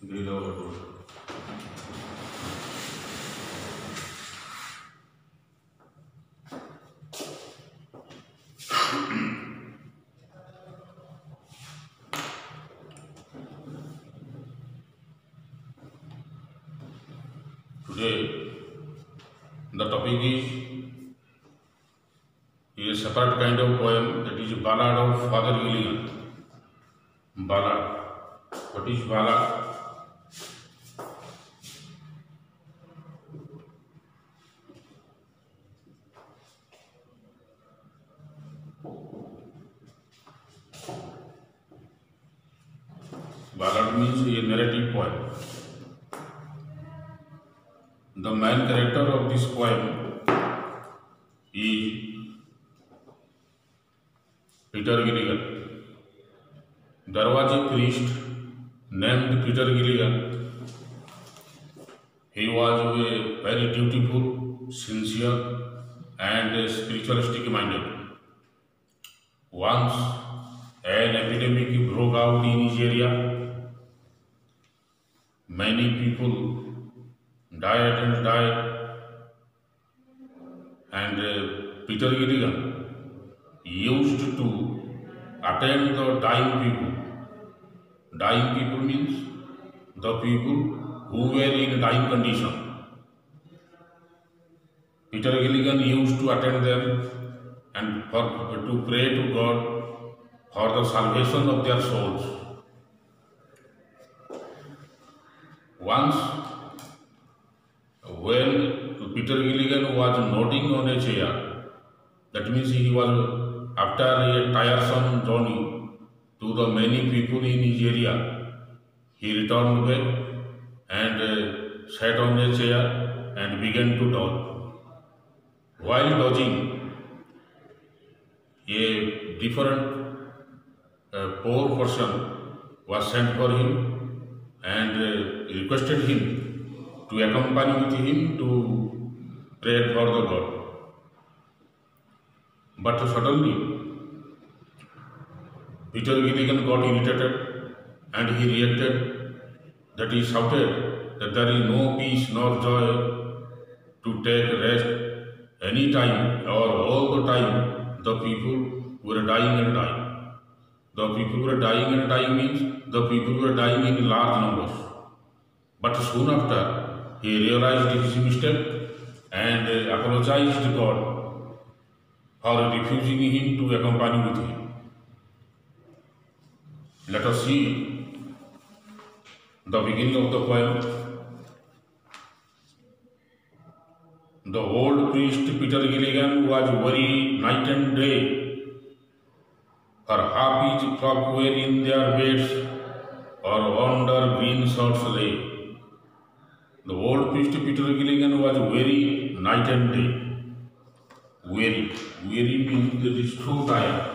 Today, the topic is a separate kind of poem, that is Ballad of Father Gilligan. Ballad. What is ballad? Ballad means a narrative poem. The main character of this poem is Peter Gilligan. There was a priest named Peter Gilligan. He was a very dutiful, sincere, and spiritualistic minded. Once an epidemic broke out in his area. Many people died, and Peter Gilligan used to attend the dying people. Dying people means the people who were in dying condition. Peter Gilligan used to attend them and to pray to God for the salvation of their souls. Once, when Peter Gilligan was nodding on a chair, that means he was after a tiresome journey to the many people in his area, he returned back and sat on a chair and began to doze. While dozing, a different poor person was sent for him and requested him to accompany with him to pray for the God. But suddenly, Peter Gilligan got irritated and he reacted that he shouted that there is no peace nor joy to take rest any time or all the time the people were dying and dying. The people were dying and dying means the people were dying in large numbers. But soon after, he realized his mistake and apologized to God for refusing him to accompany with him. Let us see the beginning of the poem. The old priest Peter Gilligan was worried night and day. For half his flock were in their beds or under green shorts lay. The old priest Peter Gilligan was weary night and day. Weary means that is too tired.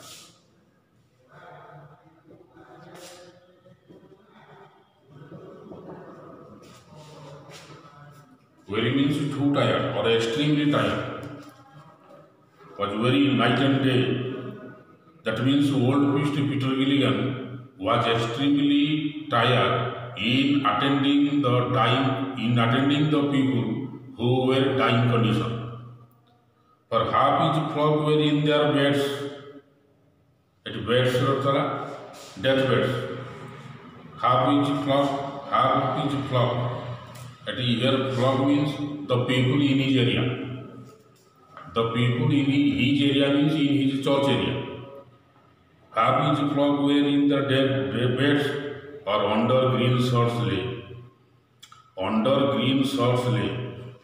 Weary means too tired or extremely tired. Was weary night and day. That means old priest Peter Gilligan was extremely tired in attending the people who were dying condition. For half his flock were in their beds. At beds, death beds. Half his flock. At here, flock means the people in his area. The people in his area means in his church area. Half his flock were in the dead beds or under green shorts lay. Under green shorts lay.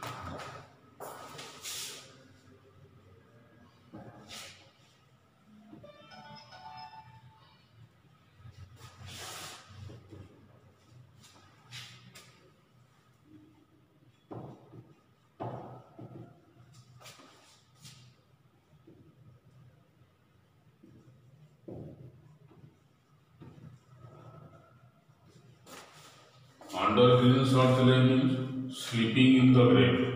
Under green shorts lay means sleeping in the grave.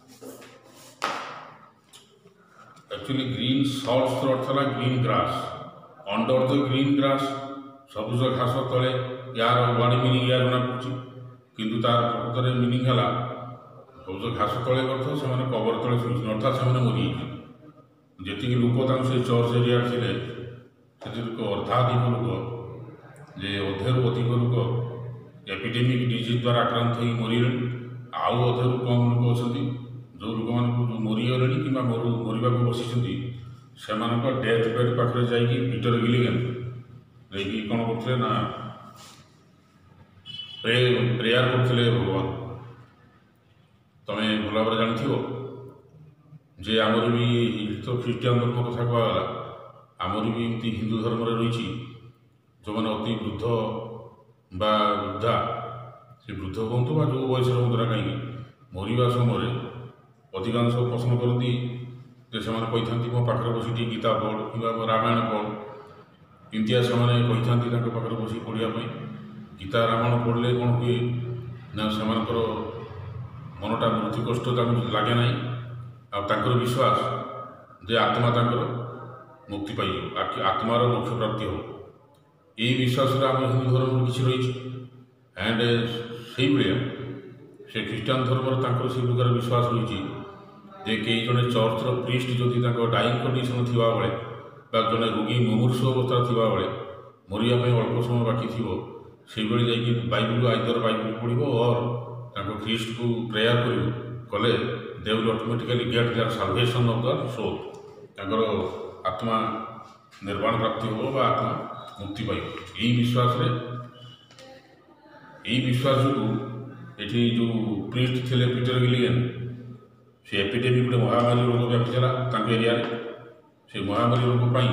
Actually, green shorts green grass. Under the green grass, सबुज घास तले यार ward meaning या जना पड़ी किंतु तार प्रकृत meaning है सब घास तले कर से कबर तले शुई अर्थात से मरी जी लोक से चर्च एरिया थे से अर्धाधिक लोक जे अधेरु अधिक लोक एपिडेमिक डिजीज द्वारा आक्रांत हो मरीले आउ अधेरु कम लोक अच्छा जो लोक मैं मरीगले कि मरवा बसी से डेथ बेड पाखे जाकि पीटर गिलिगन नहीं कौन करते ना प्रेयर करते भगवान तुम्हें भल भाव जानी जे आमर भी तो ख्रीष्टियान धर्म कथा कहला आमर भी एमती हिंदू धर्म रही जो मैंने अति वृद्ध बा वृद्धा से वृद्ध कहतु बा जो बयस हूँ ना कहीं मरवा समय अधिकांश पसंद करती से मो पाखे बस गीता पढ़ कि रामायण पढ़ इमतिया से पाखे बस पढ़ापी गीता रामायण पढ़ले कौन हुए ना से मनटा मृत्यु कष्ट लगे ना आर विश्वास जे आत्मा मुक्ति पाई आत्मार मोक्ष प्राप्ति हो यही विश्वास आम हिंदू धर्म किसी रही एंड से भाया से ख्रीष्टान धर्म से प्रकार विश्वास रही जे कई जड़े चर्चर प्रीस्ट जदि डाइंग कंडीशन थी बेले जड़े रोगी मुमूर्ष अवस्था थी बेले मरिया अल्प समय बाकी थी से जा बाइबल आइदर बाइबल पढ़ो और ख्रीस्ट को प्रेयर कले they will automatically get their salvation of the soul तांकर आत्मा निर्वाण प्राप्ति हो बा आत्मा मुक्ति पाई यही विश्वास जो ये जो प्रीस्ट थे पीटर गिलिगन से एपिडेमिक गोटे महामारी रोग व्यापीला एरिया से महामारी रोग पर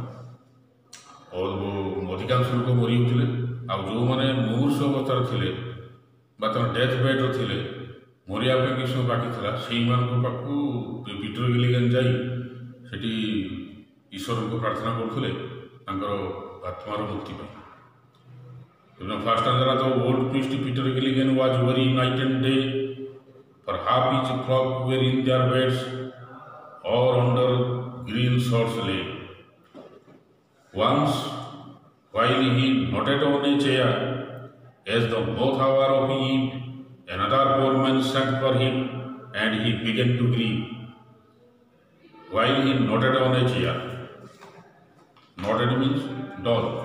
अधिकांश लोक मरी होते आ जो मैंने मुमूर्ष अवस्था थे डेथ बेड्रे थे मरिया कि समय बाकी था से पाखु पीटर गिलिगन जाटी ईश्वर को प्रार्थना करते आत्मार मुक्ति पाई फर्स्ट आंसर तो old priest Peter Gilligan was weary night and day for half each flock were in their beds or under green shorts lay. Once, while he nodded on a chair, as the fourth hour of eve, another poor man sat for him, and he began to grieve. While he nodded on a chair, nodded means dozed.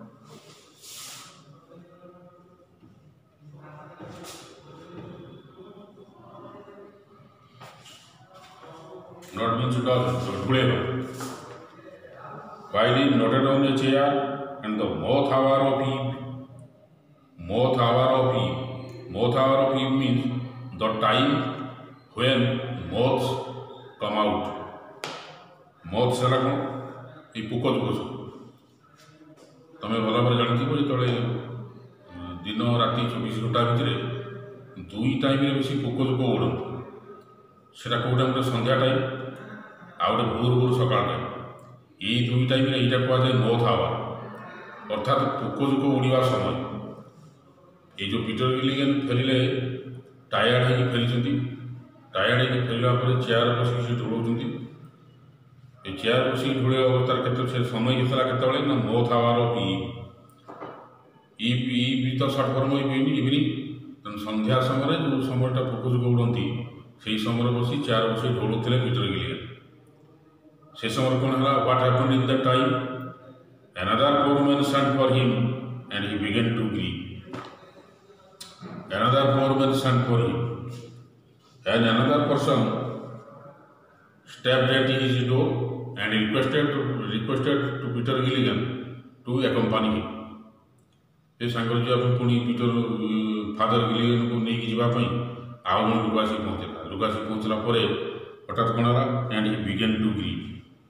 Not means to while he nodded on a chair, and the fourth hour of eve. Fourth hour of eve means the time when moths come out. Moths है कौन ये पुक जुक सब तुम भल भाव जानी जो दिन राति 24 घंटा भितर दुई टाइम बेस पुक जुक उड़ती से कौटे गोटे संध्या टाइम आ गए भोर भोर सकाल टाइम यही दुई टाइम यहाँ कहुए मोथ आवर अर्थात पुक जुक उड़ा समय ये जो पीटर गिलिगन फेरिले टायर्ड है फेरी टायर्ड है फेरला चेयर बस ढोल चेयर बस ढोल अवस्था के समय के ना मोथ आवर ऑफ ईव तो सर्ट फॉर्म इवनिंग संध्या समय जो समयटा पुक जुक उड़ती से समय बस चेयर बस ढोलुले पीटर गिलिगन से समय कौन है what happened in that time another poor man sent for him and he began to grieve another poor man sent for him and another person stepped at his door and requested to Peter Gilligan to accompany him. ये सांगर जो आप पुणी Peter father Gilligan को नहीं जावाई आउ जन लोक आसी पहुँचला हठात कौन है and he began to grieve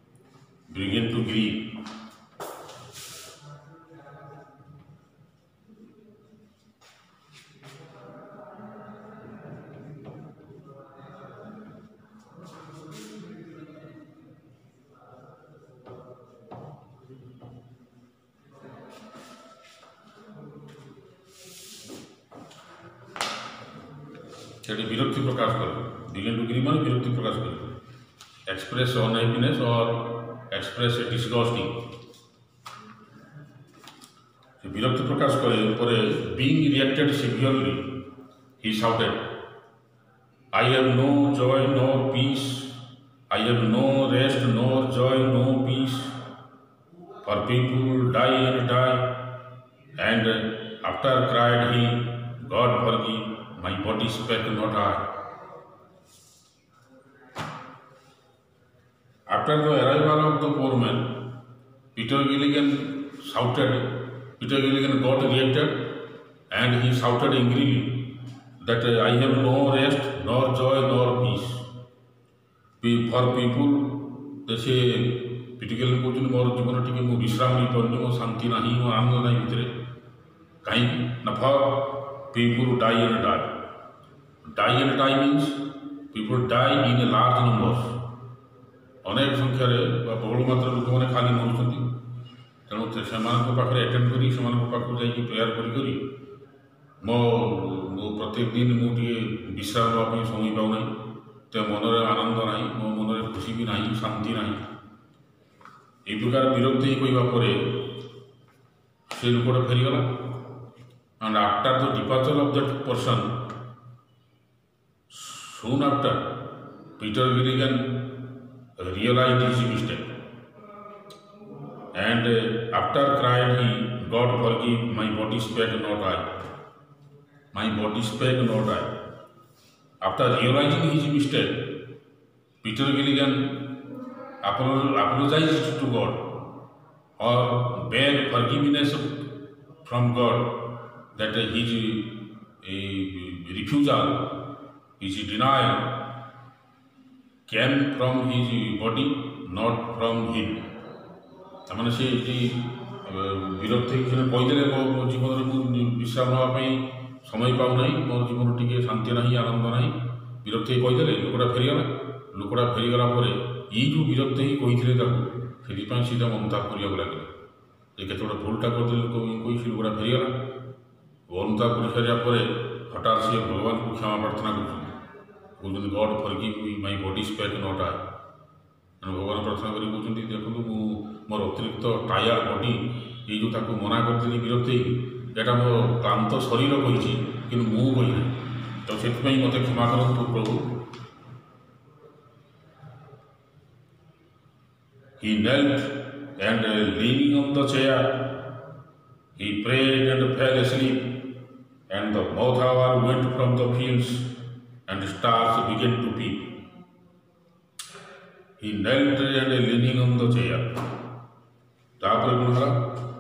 से विरक्ति प्रकाश कर बिगिन टू ग्रीव मान विरक्ति प्रकाश कर एक्सप्रेस अनहैप्पीनेस और एक्सप्रेस डिसगस्टिंग ବିରକ୍ତି ପ୍ରକାଶ ପରେ being reacted severely, he shouted, I have no joy nor peace, I have no rest nor joy, no peace, for people die and die. And after cried he, God forgive, my body spake not I. After the arrival of the poor man, Peter Gilligan got reacted, and he shouted angrily that I have no rest, nor joy, nor peace. For people, से Peter Gilligan कहते मोर जीवन T मु विश्राम नहीं पानी, मो शांति नहीं, मो आनंद नहीं भितर कहीं ना। For people die and die, die and die means people die in a large numbers, अनेक संख्यार बहुल मात्रा लोक मैंने खाली मरुँच। तेणु से एटेंड करी से प्रेयर करी मो प्रत्येक दिन मुझे विश्राम नापी समय पाऊना, तो मनरे आनंद ना, मो मनरे खुशी भी ना, शांति ना। ये प्रकार विरक्ति कहवा से लोकटा फेरीगला। And after the departure of that person, soon after Peter Gilligan realized his mistake, and after cried he, God forgive, my body spake not I, my body spake not I. After realizing his mistake, Peter Gilligan apologized to God or begged forgiveness from God that his refusal, his denial came from his body, not from him. ताମାନେ से विरक्ति कहीदे मो जीवन विश्राम नापी समय पाऊना, मो जीवन टी शांति ना, आनंद ना, विरक्ति कहीदे लोकटा फेरीगला। लोकटा फेरीगला ये जो विरक्ति कही से सीधा अनुताप करने लगे ये केत भूलटा करदे कही लोकटा फेरीगला। अनुताप कर सारापर हठात से भगवान को क्षमा प्रार्थना कर God forgive me, my body spake not I. भगवान प्रार्थना कर देखो मोर अतिरिक्त टायर्ड बॉडी ये जो ताको मना करती विरक्ति यहाँ मो क्लांत शरीर कही कि मु कही ना, तो से मत क्षमा करूँ प्रभु। He knelt and leaning on the chair, he prayed and fell asleep, and the mouth hour went from the fields, and stars began to peep. He knelt and leaning on the chair. तापर कौन है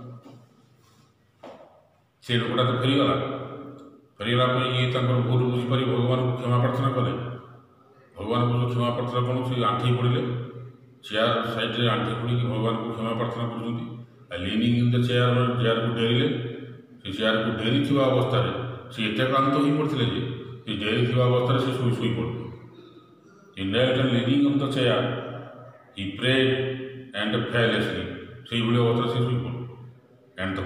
से लोकटा तो फेरीगला। फेरीगला ये भूल बुझीपारी भगवान को क्षमा प्रार्थना कले। भगवान को क्षमा प्रार्थना कौन से आंठी पड़े चेयर साइड आंठी पड़ी भगवान को क्षमा प्रार्थना कर लिनिंग इन द चेयर को डेरिले से चेयर को डेरी थी अवस्था सी एत क्लांत हो पड़ते जे डेरी थी अवस्था से शुई पड़े। Knelt and leaning on the chair he prayed and fell asleep, से अवस्था से शुई पड़े। And the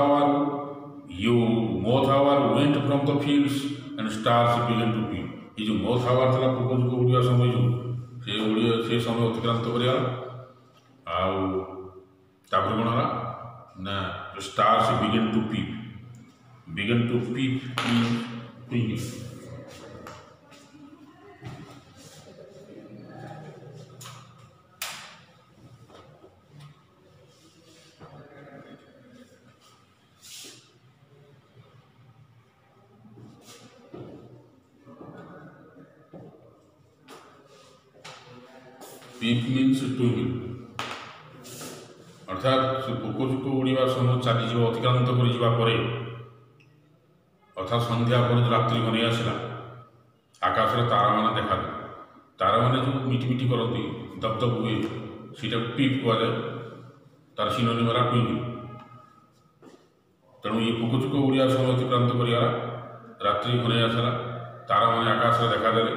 moth hour went from the fields and stars began to peep। ये जो moth hour था पूर्वज को उड़िया समय जो से समय अतिक्रांत कर कौन है ना stars began to peep means peep means twinkling, अर्थात से पोकोचुक उड़ा समय चली अतिक्रांत कर अर्थात संध्या पर रात्रि घनी आसला आकाश में तारा मैंने देखा तारा मैंने जो मिटिमिटी करती दबदब हुए सीटा पीप कहुए तार सिनोनिम है ट्विंगिंग। तेणु ये पोकोचुक उड़ा समय अतिक्रांत कर रात्रि घनी आसला तारा मैंने आकाश में देखादेले।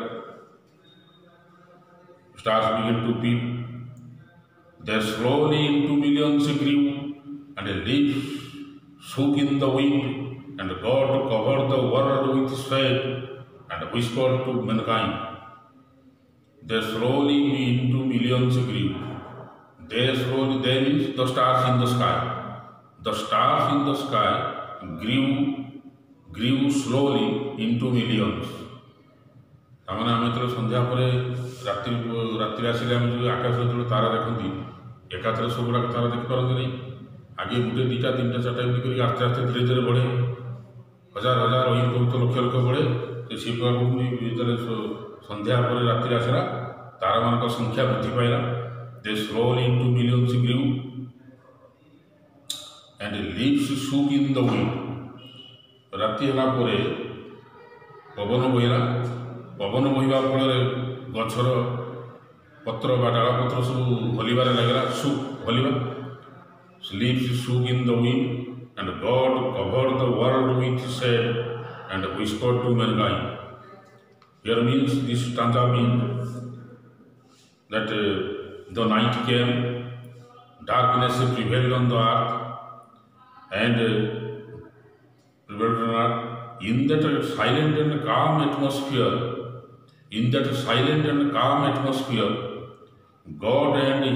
Stars began to peep. They slowly into millions grew, and leaves shook in the wind, and God covered the world with His shade, and whispered to mankind. They slowly into millions grew. They means the stars in the sky. The stars in the sky grew slowly into millions. ताମାନେ आम जो संध्या पर रात्रि आसिले आम जो आकाश जो तारा देखती एकाथरे सब गुड़ाक तारा देखिपारती नहीं आगे गोटे दुटा तीन टा चार्टा एमती आस्ते आस्ते धीरे धीरे बढ़े हजार हजार बहुत लक्ष लक्ष बढ़े से जो संध्या पर रात्रि आसला तारा मान संख्या वृद्धि पाइला they slowly into millions grew and leaves shook in the wind राति होला परे पवन बहिला पवन बहिबा फल गछर पत्र बा डाला पत्र सब हलिबार लगला सुख हलिबा leaves shook in the wind and God covered the world with shade and whispered to mankind. Here means this stanza means that the night came, darkness prevailed on the earth and prevailed on earth. In that silent and calm atmosphere, God and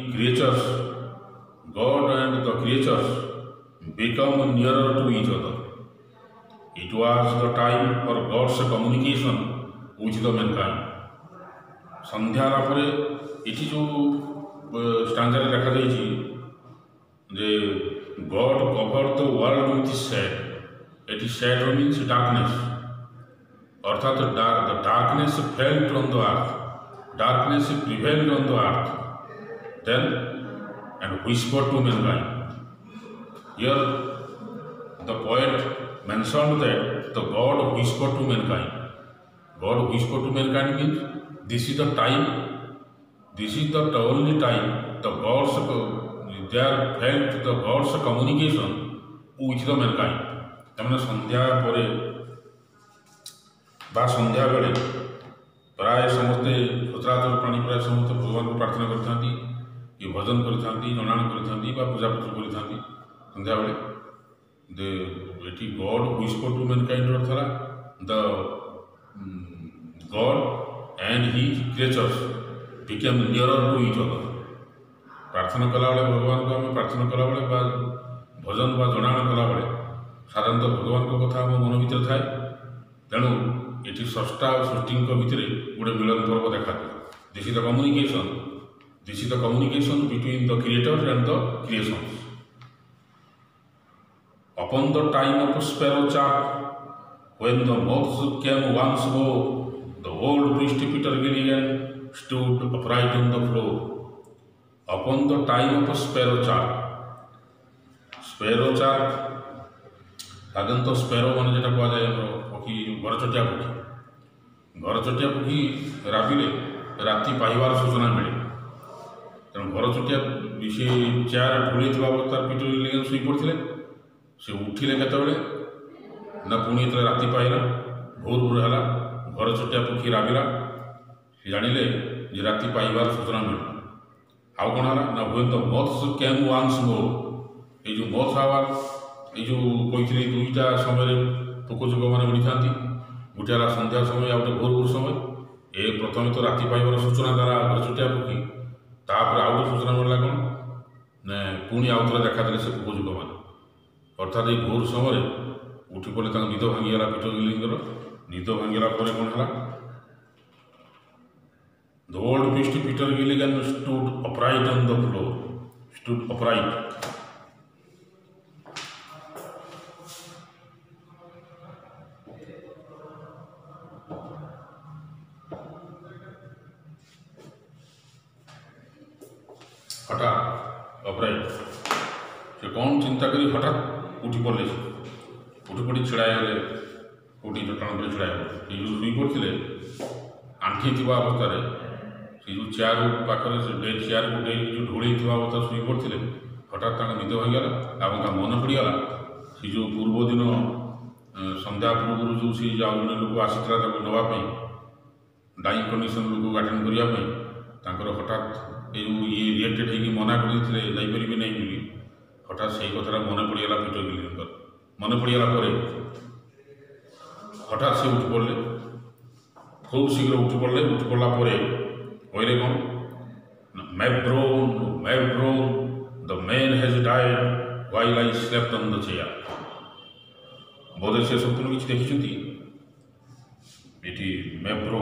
the creatures become nearer to each other. It was the time for God's communication with the mankind. संध्या पर ये जो stanza देखा जे God covered the world with shade. It shade means darkness. अर्थात the darkness fell on the earth. Darkness prevailed on the earth. Then and whispered to mankind. Here the poet mentioned that the God whispered to mankind. God whispered to mankind means this is the time, this is the only time the gods there felt the God's communication with the mankind. तमने संध्या परे बा संध्या बेले प्राय समस्ते सचराचर प्राणी प्राय समस्त भगवान को प्रार्थना करथांती ये भजन करथांती जनाण करथांती बा पूजा पाठ करथांती संध्या बेले the एटी God whispered to mankind अर्थाला the God and his creatures became nearer to each other. प्रार्थना कला बेले भगवान को आम प्रार्थना कला बेले बा भजन बा जनाण कला बेले साधारणतः भगवान को कथा आम मन भीतर थाए तेणु ये स्रष्टा और सृष्टि भितर गोटे मिलन पर्व देखा this is the communication between the creator and the creations. Upon the time of sparrow chirp when the moths came once more the old priest Peter Gilligan stood upright on the floor. Upon the time of sparrow chirp साधारणतः sparrow मान जो कहुए पक्षी घरचटिया पक्षी राबिले राति पाइबार सूचना मिले तेणु घरचटिया से चेयर ढोली अवस्था पीटर गिलिगन शुई पड़ते से उठिले केतबेले ना पुणी जो राति पाइला भोर भोर है घरचटिया पक्षी राबिला से जानिले जे राति पाइबार सूचना मिले आउ कौन है ना when the moths came once more ये जो मथ आवार ये जो कही दुईटा समय पोकजोक मैंने उड़ी था गोटे है संध्या समय आ गए भोर भोर समय ए प्रथम तो राति पाइबार सूचना द्वारा घरचटिया पक्षी तापर आउ गए सूचना मिलला कौन ना पुणी आउ थे देखादेले से पोकजोक मैंने अर्थात ये भोर समय उठी पड़े निद भांगीगला पीटर गिलिंगर निद भांगीगला कौन है The old priest Peter Gilligan stood upright on the floor. Stood upright. हठात अपराइट से कौन चिंता करी हठात उठी पड़े उठी पड़ी छिड़ागले कौटी चट्टान पर छिड़ागले जो शुई पड़े आंठी थी अवस्था से जो चेयर पाखे से डेड चेयर को डेड जो ढोली थी अवस्था शुई पड़े हठात निद भांगीगला और मन पड़गला से जो पूर्व दिन संध्या पूर्व जो सी जन लोक आसी नापी डाइंग कंडीशन लोक अटेंड करने हठात ये रिएक्टेड होगी मना करते जापरि नहीं बोली हठात से कथा मन पड़गला पीटर गिलिगन मन पड़गला हठात से उठी पड़े खूब शीघ्र उठी पड़ला कहले कौन Mavrone the man has died while I slept on the chair. बोधे से स्वप्न किसी देखी एटी मेब्रो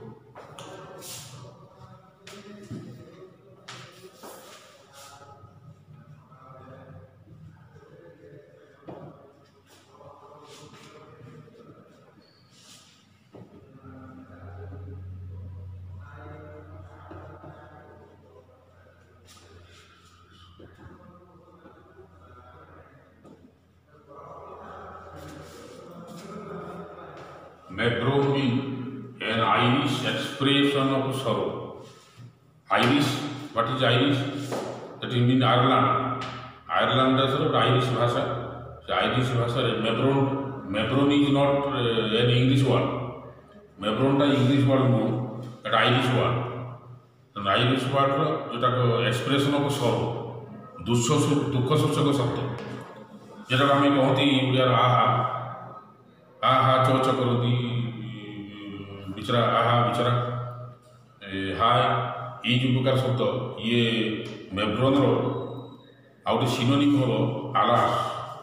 Mebro means an Irish expression of sorrow. Irish, what is Irish? That is mean Ireland. Ireland is not Irish भाषा. The Irish भाषा Mebron is not an English word. Mebron is English word no, but Irish word. The Irish word जोटा को expression of sorrow, दुख सूचक शब्द. जेटा हमें कहती यार आहा चौच करती बिचरा आहा बिचरा हाय ये जो प्रकार शब्द ये मेब्रोन आउट सिनोनिम हम आलास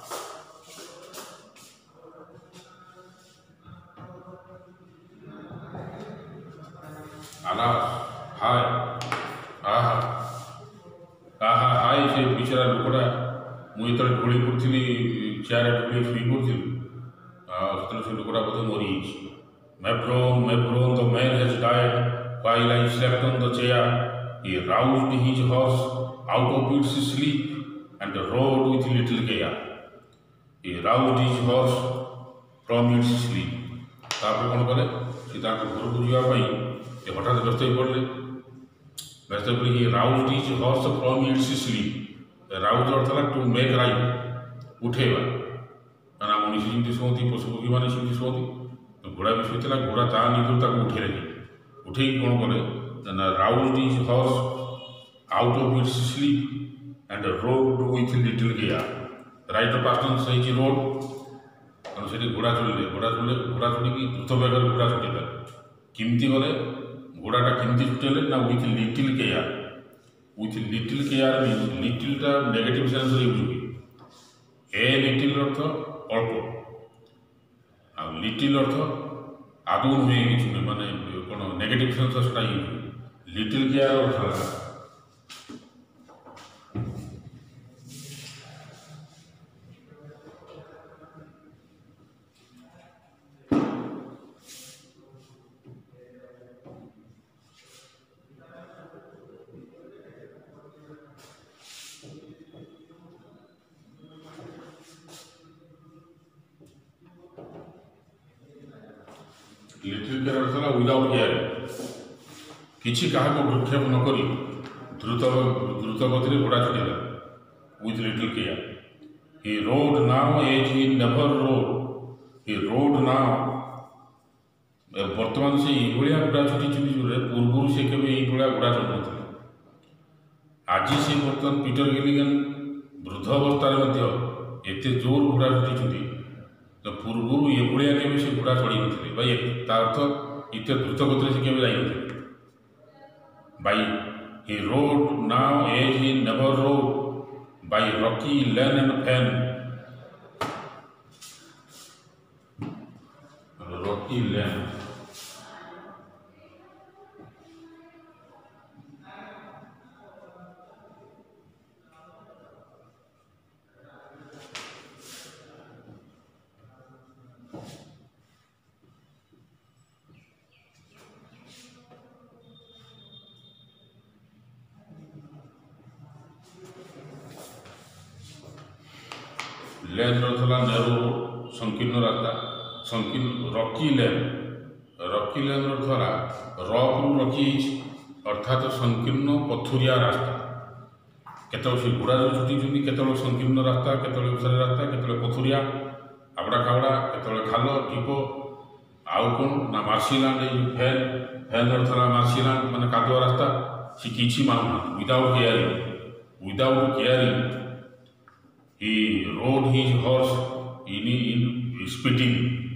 हाय आहा आहा हाय से बिचरा लोकड़ा मुझे तो ढोली पड़ी चेयर ढोली शुई पड़ी से लोकड़ा बोधे मरी Mebron, the man has died while I slept on the chair. He roused his horse out of its sleep and rode with little care. He roused his horse from its sleep. तापर कौन कले सीता को घर को जीवा पाई ये हठात व्यस्त ही पड़ले व्यस्त पड़ी he roused his horse from its sleep. Roused अर्थ है to make right उठेवा ना मनुष्य जिंदगी सोती पशु पक्षी माने जिंदगी सोती तो घोड़ा भी सोचला घोड़ा ता निदुर ताको उठे रही उठे कौन कले ना roused his horse out of its sleep and rode with little care ride past tense है रोड और सेठी घोड़ा चढ़ी की द्रुत बेगर घोड़ा चढ़ीला किमती गले घोड़ाटा किमती छुटेले ना with little care means little टा नेगेटिव सेंस रे यूज हुए ए लिटिल अर्थ अल्प लिटिल अर्थ आदौ नुहे कि माने कौन नेगेटिव सेंस से यूज लिटिल केयर अर्थ लिटिल केयर अर्थ है विदाउट केयर किसी क्या भ्रूक्षेप नक द्रुत गति घोड़ा चढ़ेगा with little care he rode now as he never rode now बर्तमान से ये घोड़ा चढ़ी पूर्व से केवे घोड़ा चढ़ ना आज से बर्तमान पीटर गिलिगन वृद्ध अवस्था एत जोर घोड़ा चढ़ी तो पूर्व ये भाया के से घोड़ा चढ़ी ना अर्थ इत द्रुत गति से केवे जाइए by he rode now as he never rode by rocky lane and fen rocky lane lane रहा नेरो संकीर्ण रास्ता संकीर्ण रॉकी लेन रहा रॉक रु रॉकी अर्थात संकीर्ण पथुरिया रास्ता केतल से घोड़ा जो छुटी केतल संकीर्ण रास्ता केतल उसारी रास्ता केतल पथुरिया आबड़ा खाबड़ा केतल खाल टीप आउ कौन ना मार्सीलैंड फैन रहा मार्सीलैंड माने कादुआ रास्ता सी किसी मानू without caring he rode his horse in speeding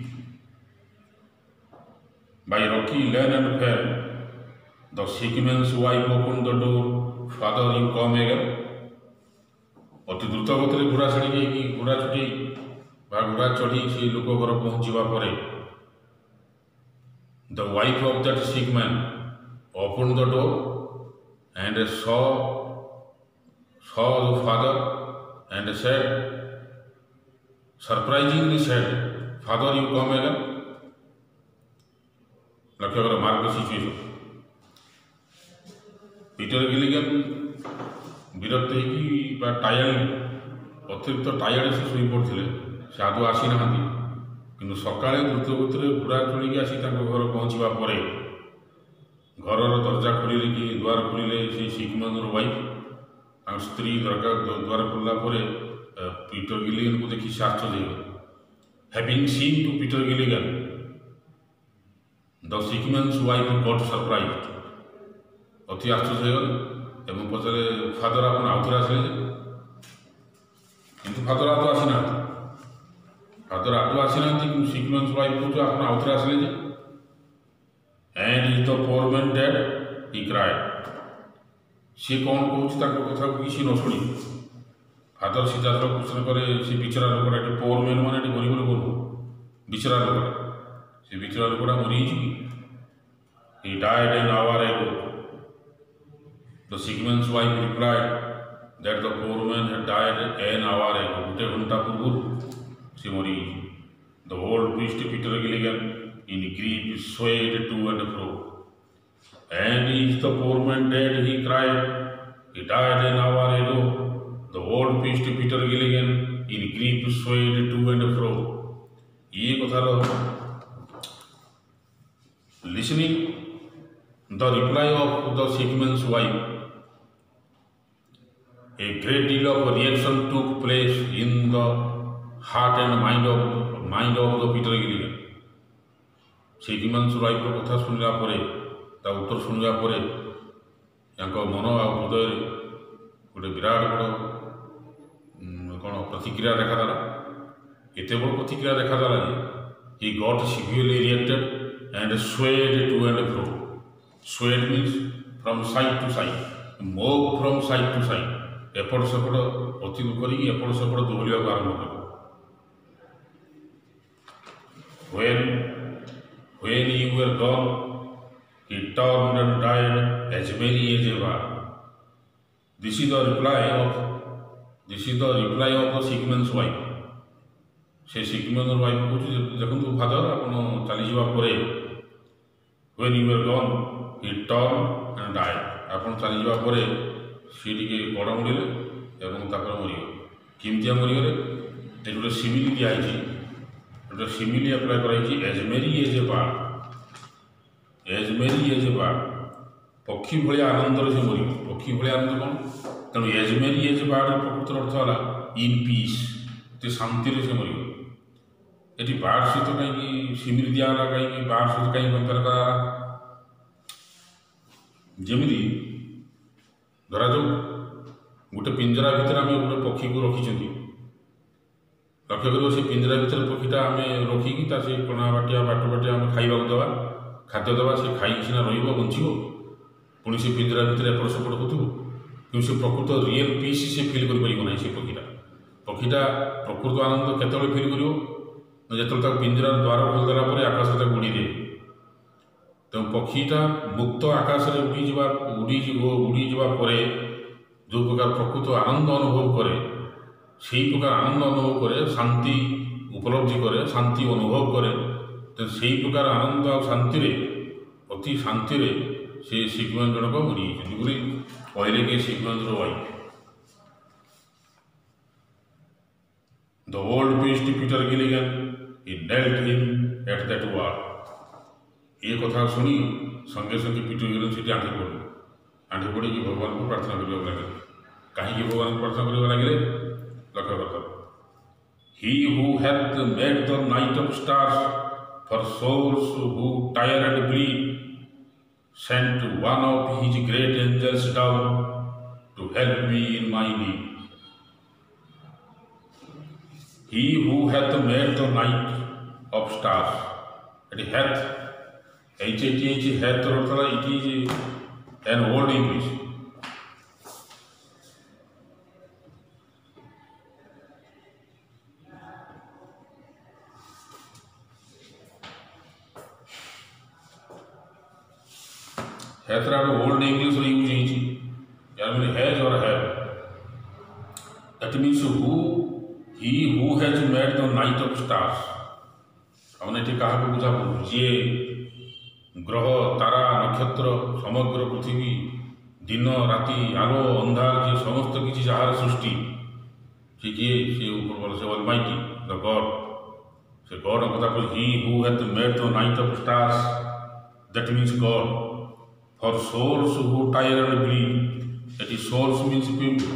by rocky lane and fell. The sick man's wife opened the door. Father, you come again. अति द्रुत गति घोड़ा छाड़ी घोड़ा छुटी घोड़ा चढ़ी से लोक घर पहुँचवा पर the wife of that sick man open the door and saw the father and said, surprisingly said, "Father, you come again." लक्ष्य करो मार्ग सिचुएशन पीटर गिलिगन विरक्त होगी टायर्ड अतिरिक्त टायर्ड से शोई पड़ते से आदौ आसी ना कि सकाଳେ द्रुत गति घोड़ा चढ़ी आसी घर पहुँचवा पर घर दरजा खोलिले कि द्वार खोलिले से सिकमैन वाइफ स्त्री द्वार खोलला पीटर गिलिगन को देखी से आश्चर्य having seen to Peter Gilligan the sick man's wife got surprised अति आश्चर्य एवं पचारे फादर आप आउथरे आसिले किंतु फादर आदौ आसी ना फादर आदौ आसी ना कि सिकमैन्स वाइफ को आप आउथरे आसिले and is the poor man dead? He cried. सी कौन कहूँ कथा किसी न शुणी फादर सीधा क्वेश्चन करे सी बिचरा लोकटा ये पोर मैन मैंने गरीब लोक बिचरा लोकटा से बिचरा लोकटा मरी he died an hour ago. The sickman's wife replied that the poor man had died an hour ago. गोटे घंटा पूर्व से मरी The old priest Peter Gilligan in grief swayed to and fro. And is the poor man dead? He cried. He died an hour ago. The old priest Peter Gilligan in grief swayed to and fro. ये कथार listening the reply of the sick man's wife, a great deal of reaction took place in the heart and mind of the Peter Gilligan. Sick man's wife कथा शुणा उत्तर शुणा मन आ हृदय गोटे विराट बड़ कौन प्रतिक्रिया देखादेला एत बड़ प्रतिक्रिया देखादेला he got severely reacted and swayed to and fro. Swayed means from side to side, moved from side to side एपट सेपट अति करी एपट सेपट दौड़िया आरंभ कर When you were gone, he turned and died as merry as ever. This is the reply of the sickman's wife. से सिकमैन wife कहूँ देखो father आप चली जावा when you were gone, he turned and died. आप चली जावा पर सी टे गड़ मुड़े और मरीगले किमतिया मरीगले ये गोटे सिमिली दिखाई गोटे सिमिली अप्लाई कराई as merry as a bird as merry as a bird पक्षी भाई आनंद से मर पक्षी भाई आनंद कौन तेणु एज मेरी एज बार्ड प्रकृतर अर्थ है इन पीस ये शांति से मरीगले ये बार्ड सहित कहीं सिमिली दिगला कहीं बार्ड सहित कहीं कंपेयर कराला जमी धरा जाऊ गोटे पिंजरा भितर आम गोटे पक्षी को रखी लक्ष्य कर से पिंजरा भितर पक्षीटा आम रखिकी से कणा बाटिया बाट बाटिया आम खाइबा देवा खाद्य देवा से खाई सीना बंचो पुणी से पिंजरा भितर एपट सेपट हो कि से प्रकृत रियल पीस से फिल कर से पक्षीटा प्रकृत आनंद केतले फिल कर जो पिंजरा द्वार खोलदेला आकाश उड़ी दे तेणु पक्षीटा मुक्त आकाश उड़ी जावा जो प्रकार प्रकृत आनंद अनुभव करे से प्रकार आनंद अनुभव करे शांति उपलब्धि करे शांति अनुभव करे तो से प्रकार आनंद आ शांति अति शांति से सिकमैन जनक मरी कहले कि sick man wife the old priest Peter Gilligan he knelt him at that wall. ये कथा सुनी संगे संगे पीटर गिलिगन से आंटी पड़ी कि भगवान को प्रार्थना करने लगे कहीं भगवान को प्रार्थना करने लगे लक्ष्य करता He who hath made the night of stars for souls who tire and bleed sent one of his great angels down to help me in my need. He who hath made the night of stars, it hath, hath it is an old English. Old English use होती यार मैंने has और have that means who has made the night of stars हमने ये क्या बुझा जी ग्रह तारा नक्षत्र समग्र पृथ्वी दिन राति आलो अंधार जी समस्त किसी जार सृष्टि सी जी से ऊपर से अलमाइटी द गॉड से गॉड कथा को he who hath made the night of stars that means God for souls who tire and bleed that is souls means people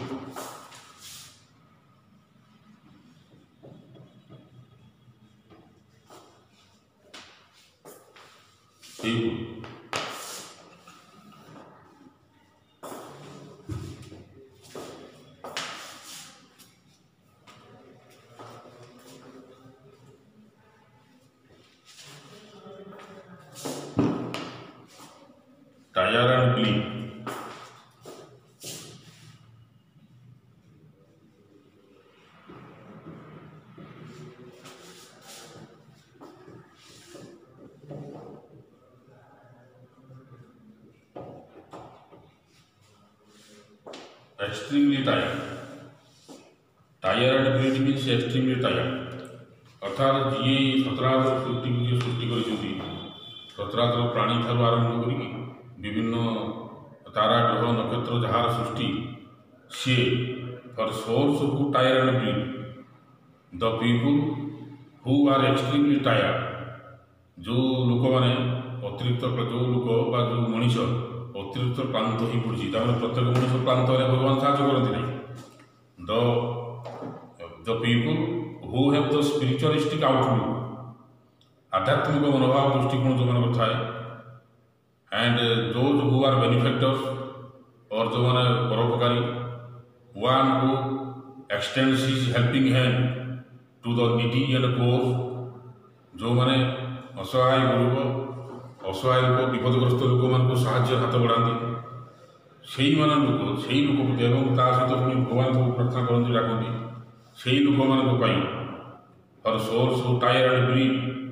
tire and bleed extremely tired and bleed means extremely tired अर्थात जी सतरातर सृष्टि कर सतरातर प्राणी ठार आरंभ कर विभिन्न तारा ग्रह नक्षत्र जार सृष्टि सी for souls who tire and bleed the people who are extremely tire जो लोक मैंने अतिरिक्त जो लोक जो मनीष अतिरिक्त क्लांत हो पड़ी प्रत्येक मनुष्य क्लांत होने भगवान साहय करती नहीं the people who have the spiritualistic outlook आध्यात्मिक मनोभाव दृष्टिकोण जो मान थाए and those who are benefactors और जो मैंने परोपकारी one who extends his helping hand to the needy and poor जो मैंने असहाय गरीब असहाय लोक विपदग्रस्त लोक मान साहाय्य हाथ बढ़ाती से लोक प्रति सहित पुणी भगवान को प्रार्थना करती डाकती से लोक मान for souls who tire and bleed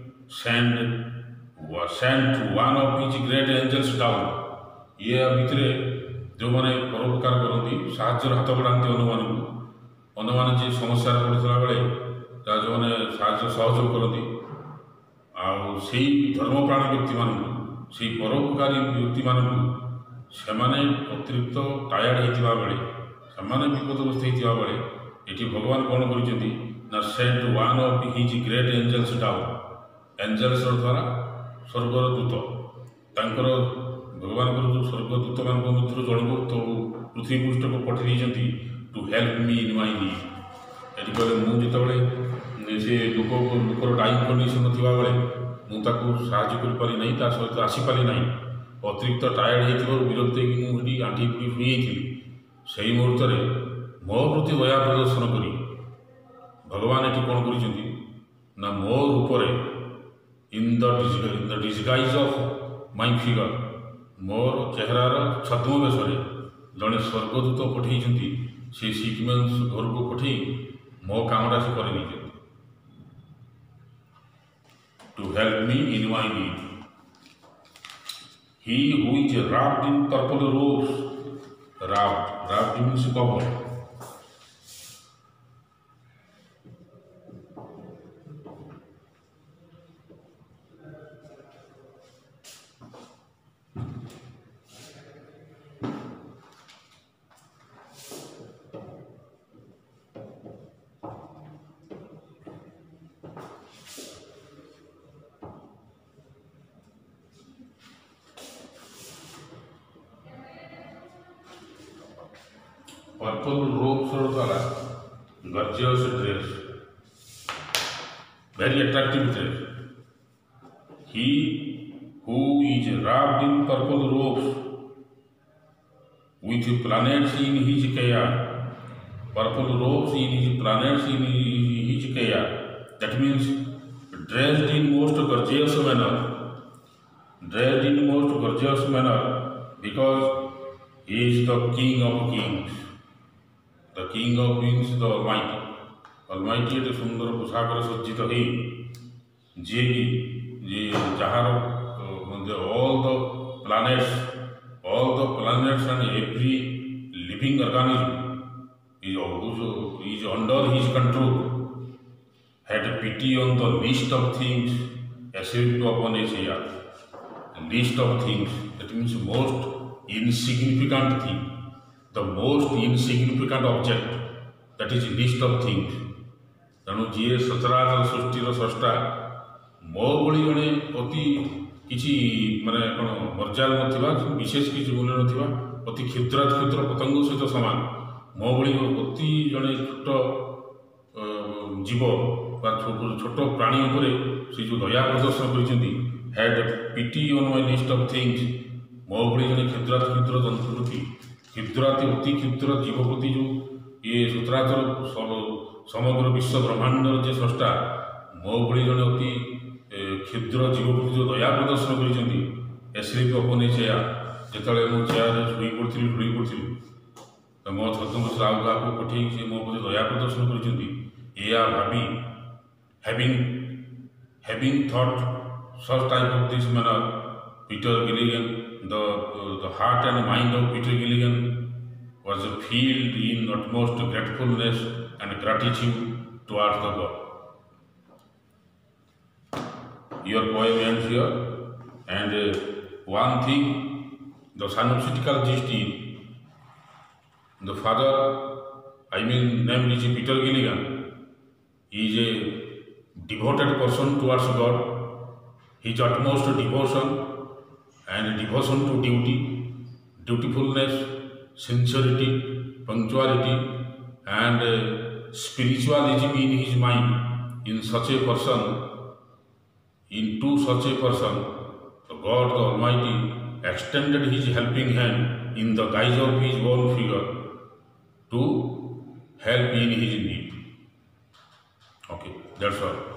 sent one of his great angels down ये भितर जो मैंने परोपकार करती साहाय्य हाथ बढ़ाती अन्य जी समस्या पड़ता बेले जो मैंने साहाय्य सहयोग करती आई धर्मप्राण व्यक्ति मान से परोपकारी व्यक्ति मान से अतिरिक्त टायर्ड होता बेले से विपदग्रस्त होता बेले ये भगवान कौन कर sent one of his great angels down angels द्वारा स्वर्गर दूत तांकर भगवान जो स्वर्गदूत मान मध्य जन को तो पृथ्वी पृष्ठ को पठे to help me in my need ये कहले मुझे से लोकर डाइंग कंडीशन थी बेले मुझे साहय करी ना सहित आसीपारि ना अतिरिक्त टायर्ड हो विरक्त मुझे आंटी पुड़ी शुणी से मुहूर्त मो प्रति दया प्रदर्शन करी भगवान ये कौन कर मो रूप in the disguise of my figure मोर चेहरार छद्म वेश जड़े स्वर्गदूत पठे से सिक्वेन्स घर को पठे मो कामटा से कर to help me in my need he who is wrapped in purple robes wrapped means cover purple robes द्वारा gorgeous dress, very attractive dress. He who is wrapped in purple robes with planets in his care, purple robes in his planets in his care. That means dressed in most gorgeous manner, because he is the King of Kings. The King of Kings, the Almighty. Almighty एक सुंदर पोशाक सज्जित हो जी जहाँ all the planets, all the planets and every living organism is under his control, had pity on the least of things ascribed upon Asia. Least of things, that means most insignificant thing, the most insignificant object, that is least of things. तेणु जी सचराचर सृष्टिर स्रष्टा मो भली जड़े अति किसी माने कौन मर्यादा ना विशेष किसी मूल्य ना अति क्षुद्रात क्षुद्र पतंग सहित सामान मो भली अति जड़े छोट जीव छोट प्राणी उपरे से जो दया प्रदर्शन कर had pity on my least of things मो भली जड़े क्षुद्रात क्षुद्र जंतु प्रति क्षुद्राति अति क्षुद्र जीव प्रति जो ये सचराचर समग्र विश्व ब्रह्मांडर जे स्रष्टा मो भली जड़े अति क्षुद्र जीव प्रति जो दया प्रदर्शन कर एस्लिप अपने चेया जिते मो चेयर शुई पड़ी तो मो स्वतंत्र से आउ क्या पठे से मो प्रति दया प्रदर्शन कर भावी having thought such type of this manner, Peter Gilligan, the heart and mind of Peter Gilligan was filled in utmost gratefulness and gratitude towards the God. Your poem ends here, and one thing, the synoptical gist is, the father, named is Peter Gilligan, is a devoted person towards God. His utmost devotion and devotion to duty, dutifulness, sincerity, punctuality, and spiritualism in his mind. In such a person, into such a person, the God the Almighty extended his helping hand in the guise of his own figure to help in his need. Okay, that's all.